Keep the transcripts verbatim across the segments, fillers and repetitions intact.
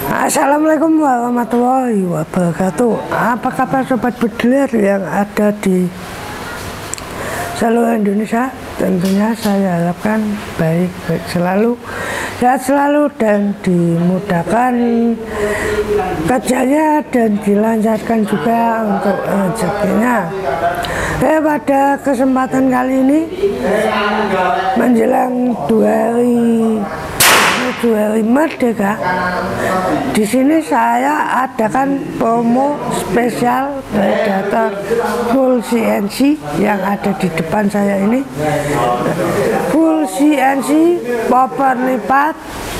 Assalamualaikum warahmatullahi wabarakatuh. Apa kabar sobat bediler yang ada di seluruh Indonesia? Tentunya saya harapkan baik-baik selalu, sehat selalu, dan dimudahkan kerjanya dan dilancarkan juga untuk rezekinya. Eh, pada kesempatan kali ini menjelang dua hari dua hari merdeka, di sini saya adakan promo spesial predator full C N C yang ada di depan saya ini. Full C N C popor lipat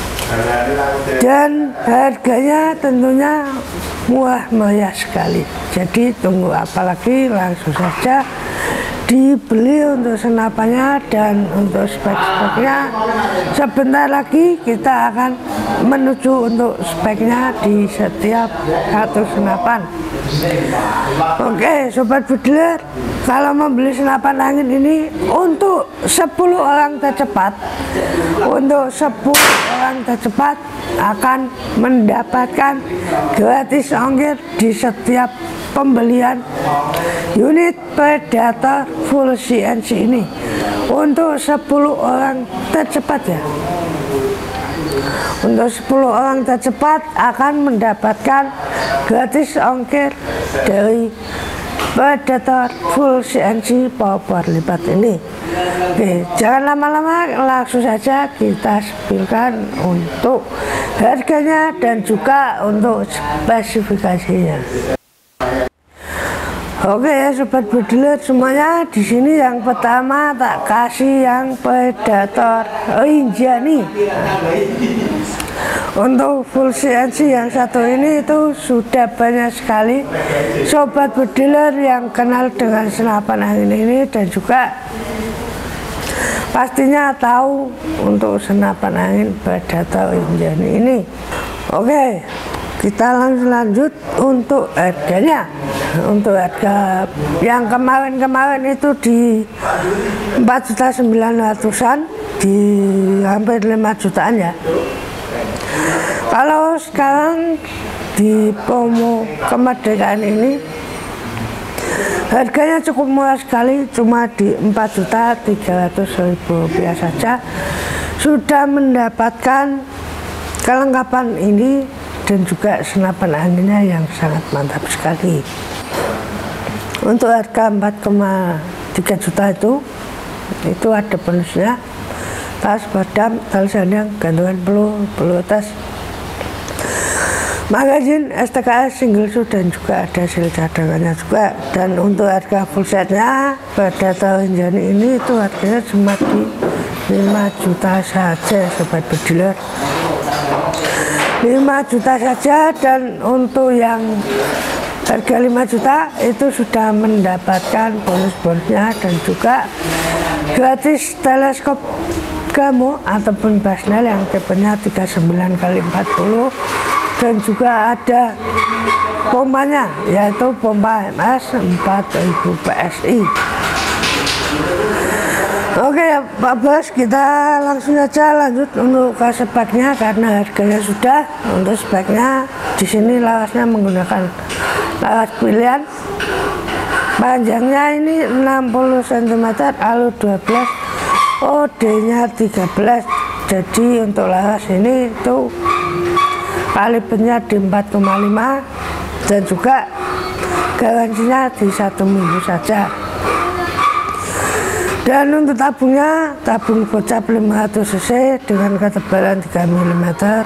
dan harganya tentunya murah meriah sekali. Jadi tunggu apa lagi, langsung saja dibeli untuk senapannya dan untuk spek-speknya. Sebentar lagi kita akan menuju untuk speknya di setiap satu senapan. Oke sobat bediler, kalau membeli senapan angin ini untuk sepuluh orang tercepat, untuk sepuluh orang tercepat akan mendapatkan gratis ongkir di setiap pembelian unit predator full C N C ini. Untuk sepuluh orang tercepat ya, untuk sepuluh orang tercepat akan mendapatkan gratis ongkir dari predator full C N C popor lipat ini. Oke, jangan lama-lama, langsung saja kita spilkan untuk harganya dan juga untuk spesifikasinya. Oke ya sobat bediler semuanya, di sini yang pertama tak kasih yang predator Rinjani. Untuk full C N C yang satu ini itu sudah banyak sekali sobat bediler yang kenal dengan senapan angin ini dan juga pastinya tahu untuk senapan angin predator Rinjani ini. Oke, kita langsung lanjut untuk harganya. Untuk harga yang kemarin-kemarin itu di empat juta sembilan ratusan, di hampir lima jutaan ya. Kalau sekarang di promo kemerdekaan ini harganya cukup murah sekali, cuma di empat juta tiga ratus ribu rupiah saja sudah mendapatkan kelengkapan ini dan juga senapan anginnya yang sangat mantap sekali. Untuk harga empat koma tiga juta itu itu ada bonusnya tas, badam, tali sandang, gantungan peluru, peluru tas, magazin, S T K S, single shoot, dan juga ada sel cadangannya juga. Dan untuk harga full setnya predator Rinjani ini itu harganya cuma di lima juta saja sobat bediler, lima juta saja. Dan untuk yang harga lima juta itu sudah mendapatkan bonus-bonusnya dan juga gratis teleskop Gamo ataupun Basnel yang tipenya tiga puluh sembilan kali empat puluh, dan juga ada pompanya yaitu pompa M S empat ribu P S I. Oke ya Pak Bos, kita langsung saja lanjut untuk ke speknya karena harganya sudah. Untuk speknya di sini larasnya menggunakan laras pilihan, panjangnya ini enam puluh sentimeter, alur dua belas, O D-nya tiga belas. Jadi untuk laras ini itu kalibernya di empat koma lima dan juga garansinya di satu minggu saja. Dan untuk tabungnya, tabung bocap lima ratus cc dengan ketebalan tiga milimeter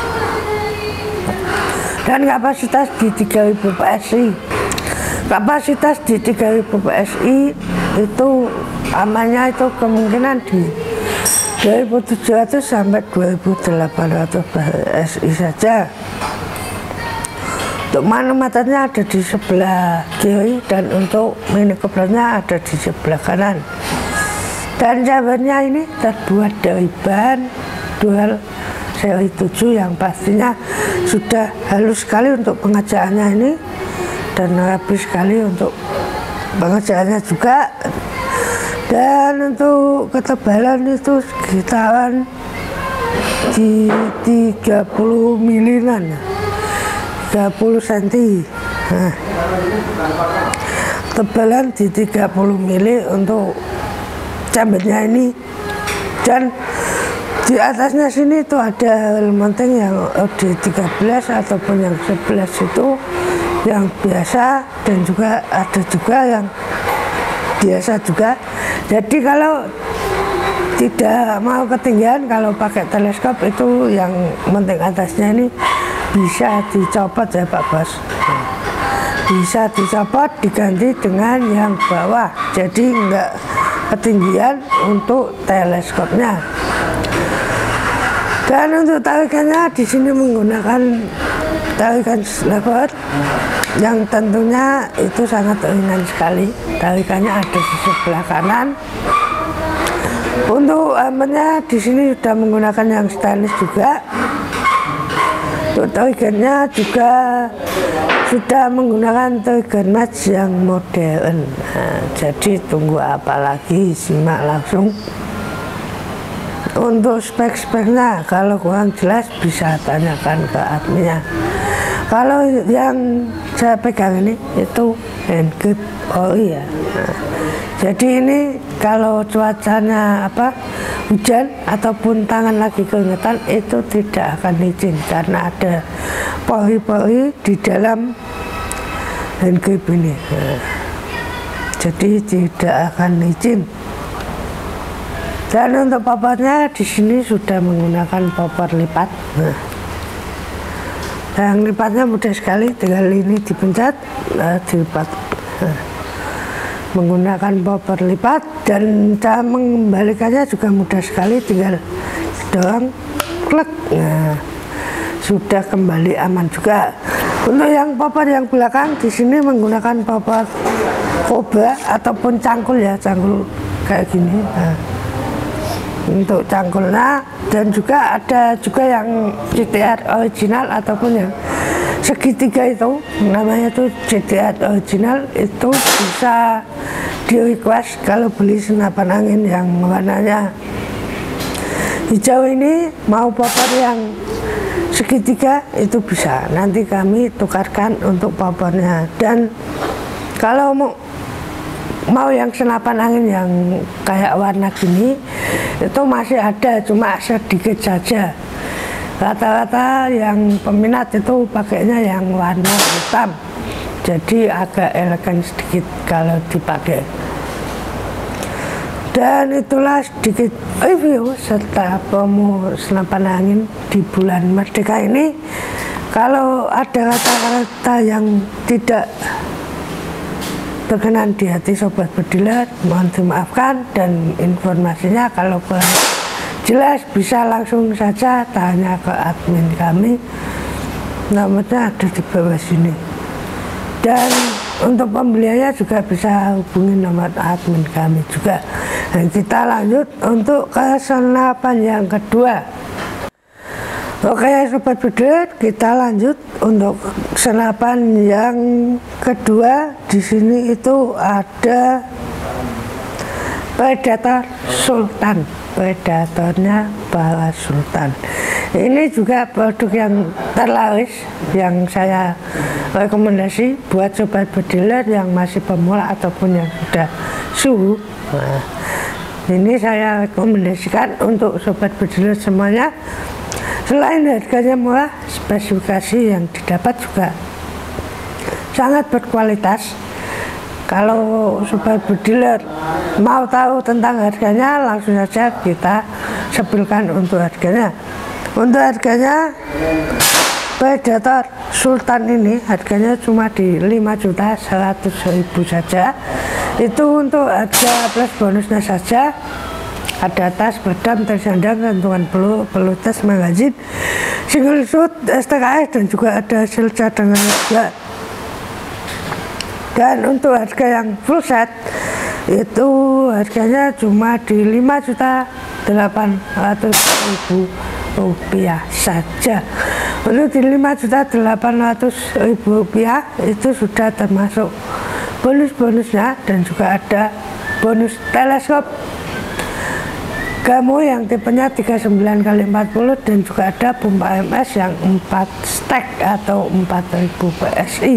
dan kapasitas di tiga ribu P S I. Kapasitas di tiga ribu P S I itu amannya itu kemungkinan di dua ribu tujuh ratus sampai dua ribu delapan ratus P S I saja. Untuk manometernya ada di sebelah kiri dan untuk mini koplernya ada di sebelah kanan. Dan chambernya ini terbuat dari bahan dual seri tujuh yang pastinya sudah halus sekali untuk pengerjaannya ini dan rapi sekali untuk pengerjaannya juga. Dan untuk ketebalan itu sekitaran di tiga puluh milinan, tiga puluh senti. Nah, tebalan di tiga puluh mili untuk cambetnya ini, dan di atasnya sini itu ada lemonting yang di tiga belas ataupun yang sebelas itu yang biasa, dan juga ada juga yang biasa juga. Jadi kalau tidak mau ketinggian, kalau pakai teleskop itu yang menting atasnya ini bisa dicopot ya Pak Bos. Bisa dicopot diganti dengan yang bawah, jadi enggak ketinggian untuk teleskopnya. Dan untuk tarikannya di sini menggunakan tarikan slapper yang tentunya itu sangat ringan sekali. Tarikannya ada di sebelah kanan. Untuk helmnya di sini sudah menggunakan yang stainless juga. Untuk triggernya juga sudah menggunakan trigger match yang modern. Nah, jadi tunggu apa lagi, simak langsung. Untuk spek-speknya kalau kurang jelas bisa tanyakan ke adminnya. Kalau yang saya pegang ini itu hand grip ori ya. Nah, jadi ini kalau cuacanya apa hujan ataupun tangan lagi keringetan itu tidak akan licin karena ada pori-pori di dalam hand grip ini. Nah, jadi tidak akan licin. Dan untuk popornya di sini sudah menggunakan popor lipat. Nah, yang lipatnya mudah sekali, tinggal ini dipencet, nah, dilipat. Nah, menggunakan popor lipat, dan cara mengembalikannya juga mudah sekali, tinggal dorong, klik. Nah, sudah kembali aman juga. Untuk yang popor yang belakang di sini menggunakan popor Cobra ataupun cangkul ya, cangkul kayak gini. Nah, untuk cangkulnya, dan juga ada juga yang C T R original ataupun yang segitiga itu namanya itu C T R original, itu bisa di request kalau beli senapan angin yang warnanya hijau ini, mau popor yang segitiga itu bisa, nanti kami tukarkan untuk popornya. Dan kalau mau mau yang senapan angin yang kayak warna gini itu masih ada, cuma sedikit saja. Rata-rata yang peminat itu pakainya yang warna hitam, jadi agak elegan sedikit kalau dipakai. Dan itulah sedikit review serta promo senapan angin di bulan Merdeka ini. Kalau ada kata-kata yang tidak berkenan di hati sobat bediler, mohon dimaafkan, dan informasinya kalau kurang jelas bisa langsung saja tanya ke admin kami, nomornya ada di bawah sini. Dan untuk pembeliannya juga bisa hubungi nomor admin kami juga. Dan kita lanjut untuk ke senapan yang kedua. Oke sobat bediler, kita lanjut untuk senapan yang kedua. Di sini itu ada Predator Sultan, predatornya Bala Sultan. Ini juga produk yang terlaris yang saya rekomendasi buat sobat bediler yang masih pemula ataupun yang sudah suhu. Nah, ini saya rekomendasikan untuk sobat bediler semuanya. Selain harganya murah, spesifikasi yang didapat juga sangat berkualitas. Kalau sobat bediler mau tahu tentang harganya, langsung saja kita sebutkan untuk harganya. Untuk harganya Predator Sultan ini harganya cuma di lima juta seratus ribu saja. Itu untuk harga plus bonusnya saja. Ada tas, pedang, tersandang, gantungan peluru, peluru tes, magazin, single shoot, S T K S, dan juga ada hasil cadangan juga. Dan untuk harga yang full set itu harganya cuma di lima juta delapan ratus ribu rupiah saja. Untuk di lima juta delapan ratus ribu rupiah itu sudah termasuk bonus-bonusnya, dan juga ada bonus teleskop Gamo yang tipenya tiga puluh sembilan kali empat puluh dan juga ada pompa M S yang empat stek atau empat ribu P S I.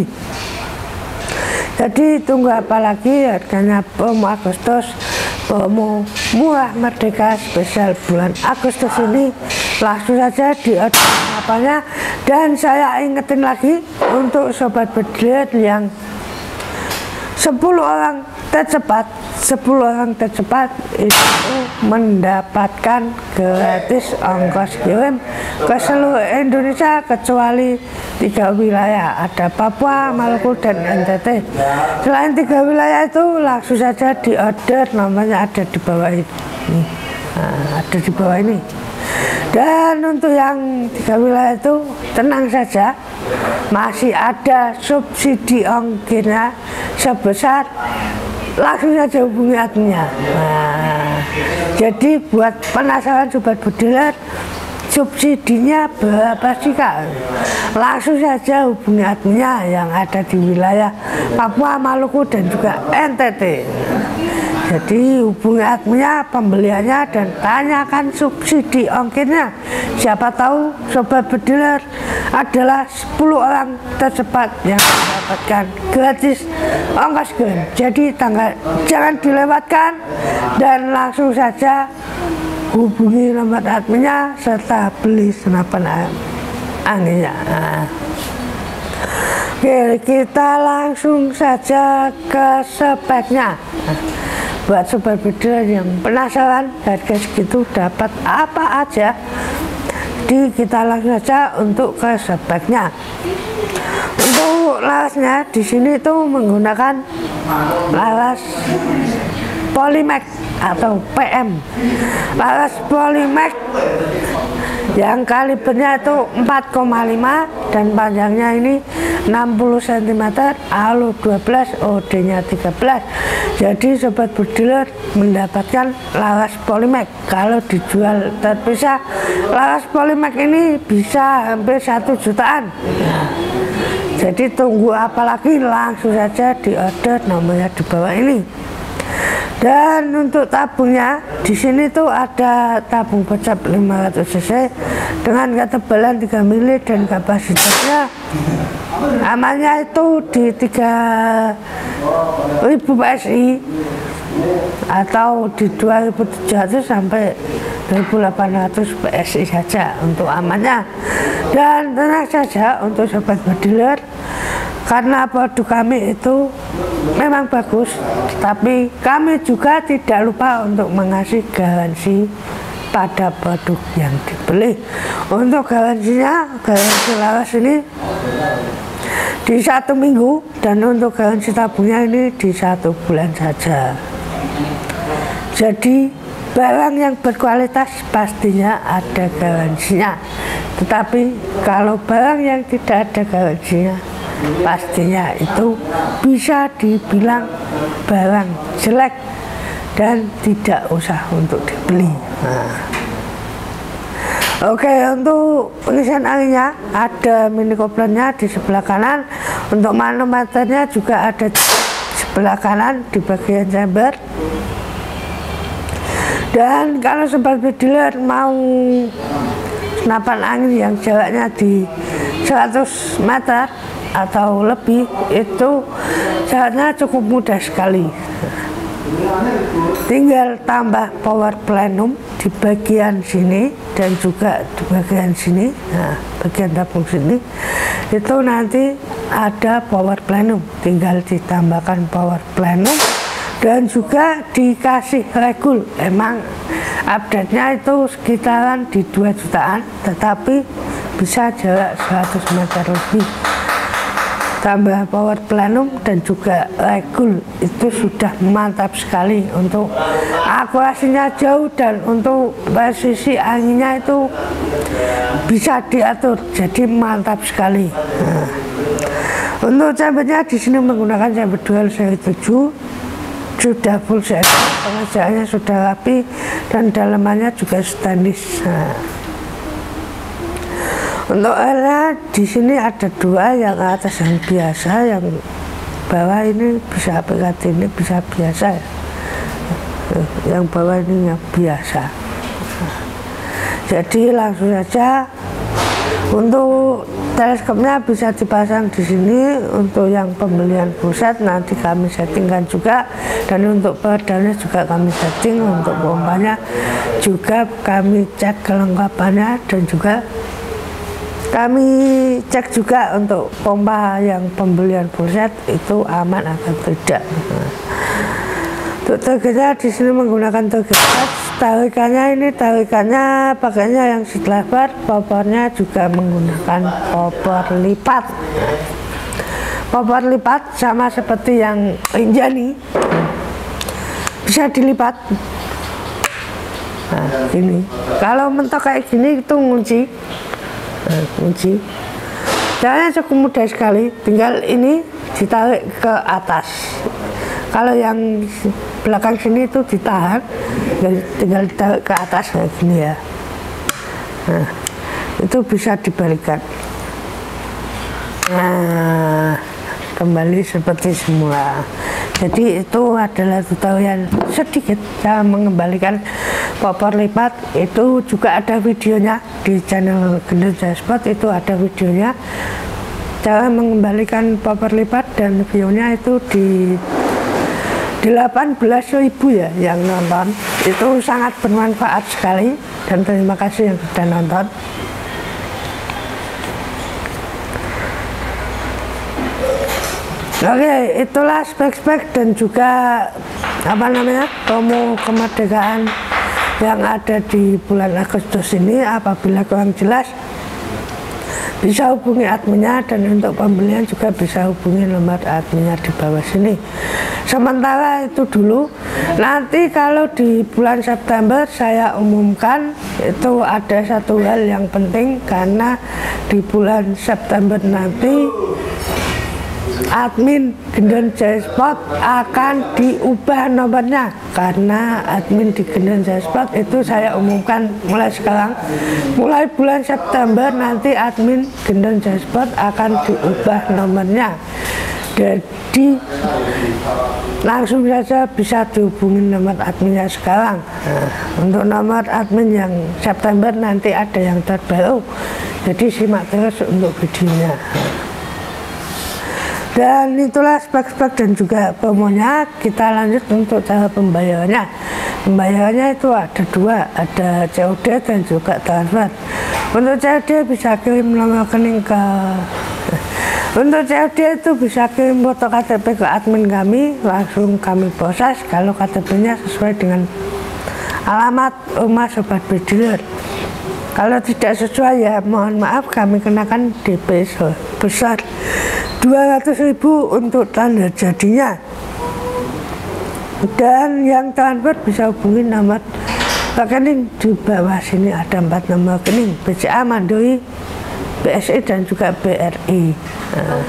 Jadi tunggu apa lagi, harganya promo Agustus, promo murah merdeka spesial bulan Agustus ini. Langsung saja di order apanya. Dan saya ingetin lagi untuk sobat bediler yang sepuluh orang tercepat, sepuluh orang tercepat itu mendapatkan gratis ongkos kirim ke seluruh Indonesia kecuali tiga wilayah, ada Papua, Maluku, dan N T T. Selain tiga wilayah itu langsung saja di order, nomornya ada di bawah ini. Nah, ada di bawah ini. Dan untuk yang tiga wilayah itu tenang saja, masih ada subsidi ongkirnya sebesar, langsung saja hubungi adminnya. Nah, jadi buat penasaran sobat bediler, subsidinya berapa sih Kak? Langsung saja hubungi adminnya yang ada di wilayah Papua, Maluku, dan juga N T T. Jadi hubungi adminnya, pembeliannya, dan tanyakan subsidi ongkirnya. Siapa tahu sobat bediler adalah sepuluh orang tercepat yang mendapatkan gratis ongkos kirim. Jadi tanggal jangan dilewatkan dan langsung saja hubungi nomor adminnya serta beli senapan anginnya. Nah. Oke, kita langsung saja ke speknya. Buat sobat bediler yang penasaran harga segitu dapat apa aja, di kita langsung saja untuk ke speknya. Untuk larasnya di sini tuh menggunakan laras Polymax atau P M. Laras Polymax yang kalibernya itu empat koma lima dan panjangnya ini enam puluh sentimeter, alu dua belas, O D-nya tiga belas. Jadi sobat bediler mendapatkan laras Polymax. Kalau dijual terpisah, laras Polymax ini bisa hampir satu jutaan. Jadi tunggu apalagi, langsung saja di order, nomornya di bawah ini. Dan untuk tabungnya di sini tuh ada tabung pecap lima ratus cc dengan ketebalan tiga mili dan kapasitasnya amannya itu di tiga ribu P S I atau di dua ribu tujuh ratus sampai dua ribu delapan ratus P S I saja untuk amannya. Dan tenang saja untuk sobat bediler, karena produk kami itu memang bagus, tapi kami juga tidak lupa untuk mengasih garansi pada produk yang dibeli. Untuk garansinya, garansi laras ini di satu minggu, dan untuk garansi tabungnya ini di satu bulan saja. Jadi barang yang berkualitas pastinya ada garansinya, tetapi kalau barang yang tidak ada garansinya, pastinya itu bisa dibilang barang jelek dan tidak usah untuk dibeli. Nah. Oke, untuk pengisian anginnya ada mini koplernya di sebelah kanan. Untuk manometernya juga ada di sebelah kanan di bagian chamber. Dan kalau sobat bediler mau senapan angin yang jaraknya di seratus meter atau lebih, itu jaraknya cukup mudah sekali. Tinggal tambah power plenum di bagian sini dan juga di bagian sini. Nah, bagian tabung sini itu nanti ada power plenum, tinggal ditambahkan power plenum dan juga dikasih regul. Emang update-nya itu sekitaran di dua jutaan, tetapi bisa jarak seratus meter lebih. Tambah power plenum dan juga regul, itu sudah mantap sekali. Untuk akurasinya jauh dan untuk posisi anginnya itu bisa diatur, jadi mantap sekali. Nah, untuk chambernya di sini menggunakan chamber dual seri tujuh, sudah full set, pengerjaannya sudah rapi dan dalamannya juga stainless. Nah, untuk area di sini ada dua, yang atas yang biasa, yang bawah ini bisa aplikasi, ini bisa biasa. Yang bawah ini yang biasa. Jadi langsung saja untuk teleskopnya bisa dipasang di sini. Untuk yang pembelian pusat nanti kami settingkan juga, dan untuk pedalnya juga kami setting, untuk pompanya juga kami cek kelengkapannya, dan juga kami cek juga untuk pompa yang pembelian pusat itu aman atau tidak. Untuk targetnya di sini menggunakan target touch. Tarikannya ini tarikannya pakainya yang setelah bar, popornya juga menggunakan popor lipat. Popor lipat sama seperti yang Rinjani, bisa dilipat. Nah, ini kalau mentok kayak gini itu ngunci, nah, kunci. Caranya cukup mudah sekali, tinggal ini ditarik ke atas. Kalau yang belakang sini itu ditahan, tinggal ditarik ke atas kayak gini ya. Nah, itu bisa dibalikan. Nah, kembali seperti semula. Jadi itu adalah tutorial sedikit cara mengembalikan popor lipat. Itu juga ada videonya di channel Gendon Jaya Sport, itu ada videonya cara mengembalikan popor lipat, dan videonya itu di delapan belas ribu ya yang nonton. Itu sangat bermanfaat sekali, dan terima kasih yang sudah nonton. Oke, itulah spek-spek dan juga apa namanya promo kemerdekaan yang ada di bulan Agustus ini. Apabila kurang jelas bisa hubungi adminnya, dan untuk pembelian juga bisa hubungi nomor adminnya di bawah sini. Sementara itu dulu, nanti kalau di bulan September saya umumkan, itu ada satu hal yang penting, karena di bulan September nanti admin Gendon Jaya Sport akan diubah nomornya. Karena admin di Gendon Jaya Sport itu saya umumkan mulai sekarang, mulai bulan September nanti admin Gendon Jaya Sport akan diubah nomornya. Jadi langsung saja bisa dihubungi nomor adminnya sekarang. Nah, untuk nomor admin yang September nanti ada yang terbaru, jadi simak terus untuk videonya. Dan itulah spek-spek dan juga promonya. Kita lanjut untuk cara pembayarannya. Pembayarannya itu ada dua, ada C O D dan juga transfer. Untuk C O D bisa kirim nomor rekening ke Untuk C O D itu bisa kirim foto K T P ke admin kami, langsung kami proses kalau K T P-nya sesuai dengan alamat rumah Sobat Bediler. Kalau tidak sesuai ya mohon maaf, kami kenakan D P besar dua ratus ribu untuk tanda jadinya. Dan yang transfer bisa hubungi nomor rekening di bawah sini, ada empat nomor rekening: B C A, Mandiri, B S I dan juga B R I. Nah.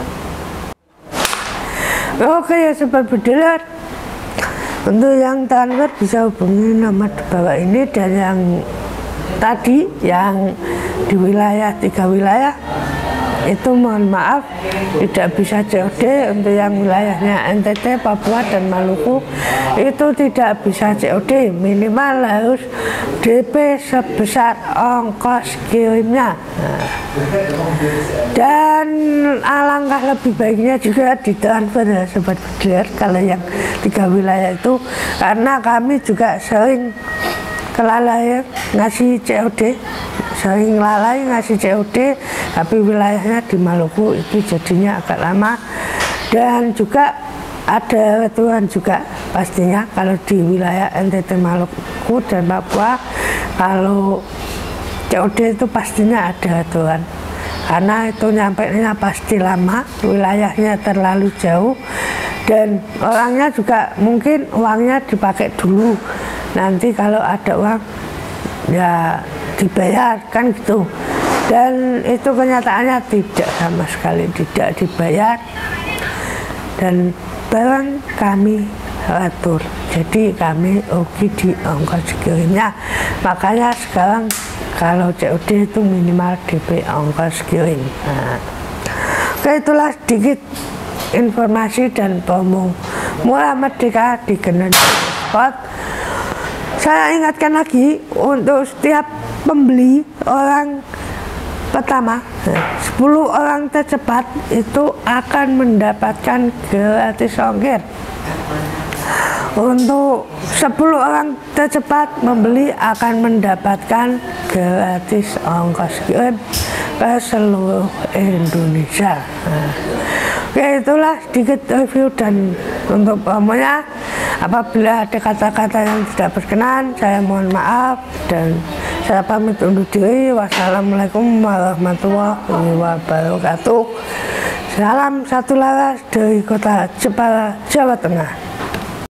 Oke ya Sobat Bediler, untuk yang transfer bisa hubungi nomor di bawah ini. Dan yang tadi yang di wilayah tiga wilayah itu mohon maaf tidak bisa C O D. Untuk yang wilayahnya N T T, Papua dan Maluku itu tidak bisa C O D, minimal harus D P sebesar ongkos kirimnya. Nah, dan alangkah lebih baiknya juga ditransfer ya Sobat Bediler kalau yang tiga wilayah itu, karena kami juga sering kelalaian ngasih C O D, sering lalai ngasih C O D, tapi wilayahnya di Maluku itu jadinya agak lama. Dan juga ada aturan juga pastinya kalau di wilayah N T T, Maluku dan Papua, kalau C O D itu pastinya ada aturan, karena itu nyampainya pasti lama, wilayahnya terlalu jauh, dan orangnya juga mungkin uangnya dipakai dulu, nanti kalau ada uang ya dibayar kan gitu. Dan itu kenyataannya tidak, sama sekali tidak dibayar, dan barang kami atur, jadi kami rugi di ongkos kirimnya. Makanya sekarang kalau C O D itu minimal D P ongkos kirim. Nah, oke, itulah sedikit informasi dan promo murah merdeka di Gendon Sport. Saya ingatkan lagi, untuk setiap pembeli orang pertama, sepuluh orang tercepat itu akan mendapatkan gratis ongkir. Untuk sepuluh orang tercepat membeli akan mendapatkan gratis ongkos kirim ke seluruh Indonesia. Nah, oke, itulah sedikit review dan untuk promonya. Apabila ada kata-kata yang tidak berkenan, saya mohon maaf dan saya pamit undur diri. Wassalamualaikum warahmatullahi wabarakatuh. Salam satu laras dari kota Jepara, Jawa Tengah.